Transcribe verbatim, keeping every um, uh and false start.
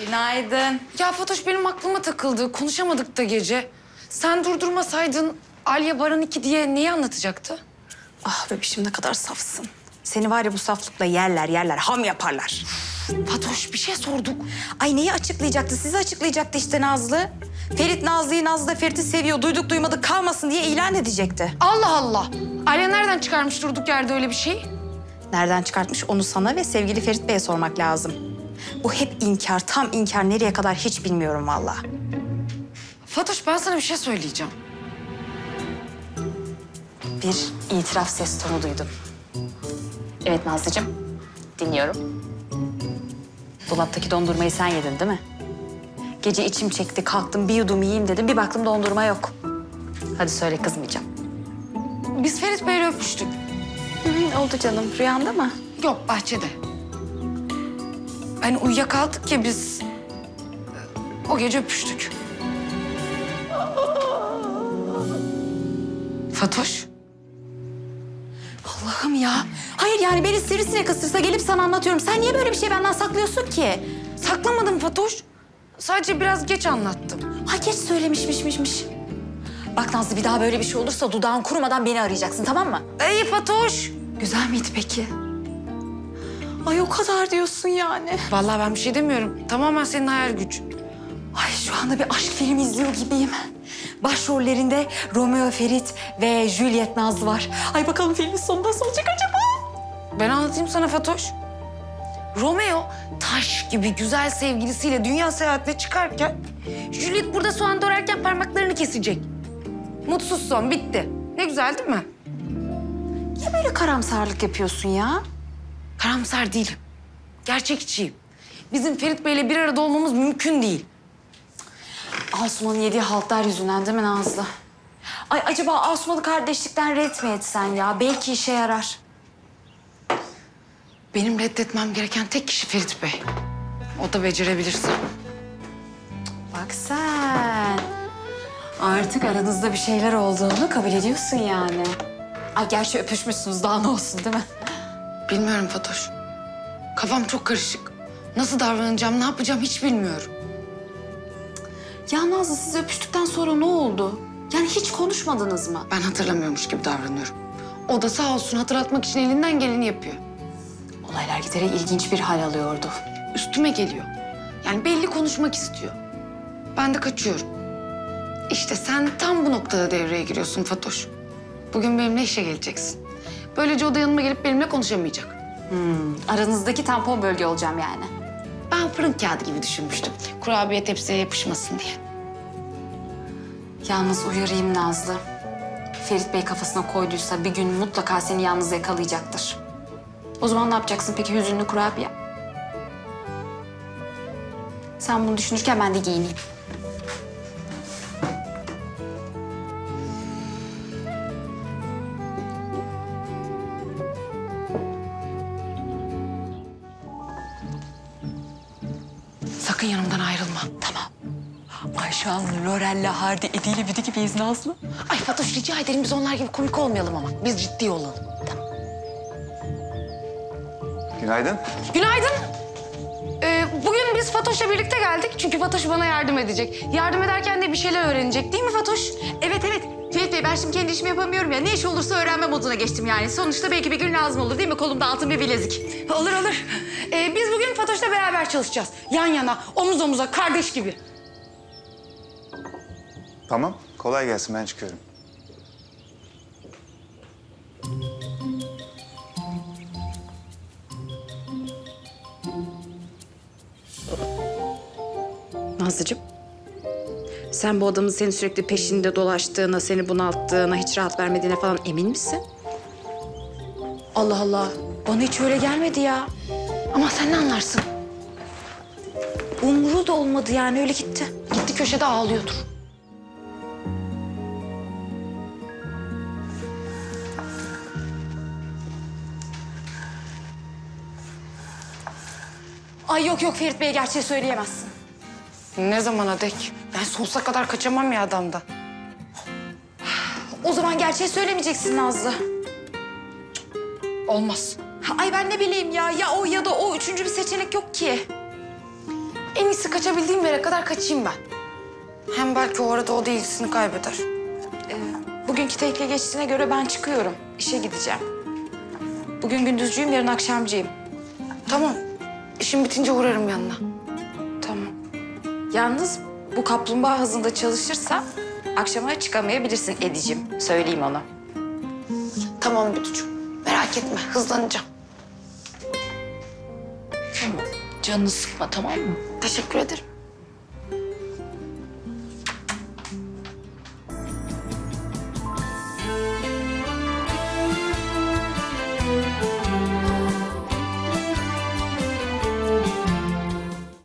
Günaydın. Ya Fatoş benim aklıma takıldı. Konuşamadık da gece. Sen durdurmasaydın Alya Baran iki diye neyi anlatacaktı? Ah bebişim ne kadar safsın. Seni var ya bu saflıkla yerler yerler, ham yaparlar. Fatoş bir şey sorduk. Ay neyi açıklayacaktı? Sizi açıklayacaktı işte Nazlı. Ferit Nazlı'yı, Nazlı da Ferit'i seviyor. Duyduk duymadık kalmasın diye ilan edecekti. Allah Allah. Alya nereden çıkarmış durduk yerde öyle bir şey? Nereden çıkartmış onu sana ve sevgili Ferit Bey'e sormak lazım. Bu hep inkar, tam inkar. Nereye kadar hiç bilmiyorum vallahi. Fatoş ben sana bir şey söyleyeceğim. Bir itiraf ses tonu duydum. Evet Nazlıcığım, dinliyorum. Dolaptaki dondurmayı sen yedin değil mi? Gece içim çekti, kalktım bir yudum yiyeyim dedim. Bir baktım dondurma yok. Hadi söyle, kızmayacağım. Biz Ferit Bey'le öpüştük. Hı, oldu canım. Rüyanda mı? Yok bahçede. Hani uyuyakaldık ya biz. O gece öpüştük. Fatoş. Allah'ım ya. Hayır yani beni sivrisinek ısırsa gelip sana anlatıyorum. Sen niye böyle bir şey benden saklıyorsun ki? Saklamadım Fatoş. Sadece biraz geç anlattım. Ha geç söylemişmişmişmiş. Bak Nazlı bir daha böyle bir şey olursa dudağın kurumadan beni arayacaksın, tamam mı? Ey Fatoş. Güzel miydi peki? Ay o kadar diyorsun yani. Vallahi ben bir şey demiyorum. Tamamen senin hayal gücün. Ay şu anda bir aşk filmi izliyor gibiyim. Başrollerinde Romeo Ferit ve Juliet Nazlı var. Ay bakalım filmin sonu nasıl olacak acaba? Ben anlatayım sana Fatoş. Romeo taş gibi güzel sevgilisiyle dünya seyahatine çıkarken... Juliet burada soğan doğrarken parmaklarını kesecek. Mutsuz son, bitti. Ne güzel değil mi? Niye böyle karamsarlık yapıyorsun ya? Karamsar değilim. Gerçekçiyim. Bizim Ferit Bey'le bir arada olmamız mümkün değil. Asuman'ın yediği haltlar yüzünden değil mi Nazlı? Ay acaba Asuman'ı kardeşlikten ret mi etsen ya? Belki işe yarar. Benim reddetmem gereken tek kişi Ferit Bey. O da becerebilirse. Bak sen. Artık aranızda bir şeyler olduğunu kabul ediyorsun yani. Ay gerçi öpüşmüşsünüz, daha ne olsun değil mi? Bilmiyorum Fatoş. Kafam çok karışık. Nasıl davranacağım, ne yapacağım hiç bilmiyorum. Ya Nazlı siz öpüştükten sonra ne oldu? Yani hiç konuşmadınız mı? Ben hatırlamıyormuş gibi davranıyorum. O da sağ olsun hatırlatmak için elinden geleni yapıyor. Olaylar giderek ilginç bir hal alıyordu. Üstüme geliyor. Yani belli konuşmak istiyor. Ben de kaçıyorum. İşte sen tam bu noktada devreye giriyorsun Fatoş. Bugün benimle işe geleceksin. Böylece o da yanıma gelip benimle konuşamayacak. Hmm, aranızdaki tampon bölge olacağım yani. Ben fırın kağıdı gibi düşünmüştüm. Kurabiye tepsiye yapışmasın diye. Yalnız uyarayım Nazlı. Ferit Bey kafasına koyduysa bir gün mutlaka seni yalnız yakalayacaktır. O zaman ne yapacaksın peki hüzünlü kurabiye? Sen bunu düşünürken ben de giyineyim. Sakın yanımdan ayrılma. Tamam. Ayşe Hanım, Lorel'le Hardy, Edi'yle Bidi gibiyiz Nazlı. Ay Fatoş rica ederim biz onlar gibi komik olmayalım ama. Biz ciddi olalım. Tamam. Günaydın. Günaydın. Ee, bugün biz Fatoş'la birlikte geldik. Çünkü Fatoş bana yardım edecek. Yardım ederken de bir şeyler öğrenecek değil mi Fatoş? Evet evet. Ferit Bey ben şimdi kendi işimi yapamıyorum ya. Ne iş olursa öğrenme moduna geçtim yani. Sonuçta belki bir gün lazım olur değil mi? Kolumda altın bir bilezik. Olur olur. Ee, biz bugün Fatoş'la beraber çalışacağız. Yan yana, omuz omuza, kardeş gibi. Tamam, kolay gelsin. Ben çıkıyorum. Nazlıcığım, sen bu adamın senin sürekli peşinde dolaştığına, seni bunalttığına, hiç rahat vermediğine falan emin misin? Allah Allah, bana hiç öyle gelmedi ya. Ama sen ne anlarsın? Umru da olmadı yani, öyle gitti. Gitti köşede ağlıyordur. Ay yok yok Ferit Bey'e gerçeği söyleyemezsin. Ne zamana dek? Ben sonsuza kadar kaçamam ya adamdan. O zaman gerçeği söylemeyeceksin Nazlı. Olmaz. Ay ben ne bileyim ya, ya o ya da o, üçüncü bir seçenek yok ki. En iyisi kaçabildiğim yere kadar kaçayım ben. Hem belki o arada o da ilgisini kaybeder. Ee, bugünkü tekle geçtiğine göre ben çıkıyorum. İşe gideceğim. Bugün gündüzcüyüm, yarın akşamcıyım. Tamam. İşim bitince uğrarım yanına. Tamam. Yalnız bu kaplumbağa hızında çalışırsa akşama çıkamayabilirsin Edicim. Söyleyeyim ona. Tamam Büdücüğüm. Merak etme. Hızlanacağım. Tamam. Canını sıkma, tamam mı? Teşekkür ederim.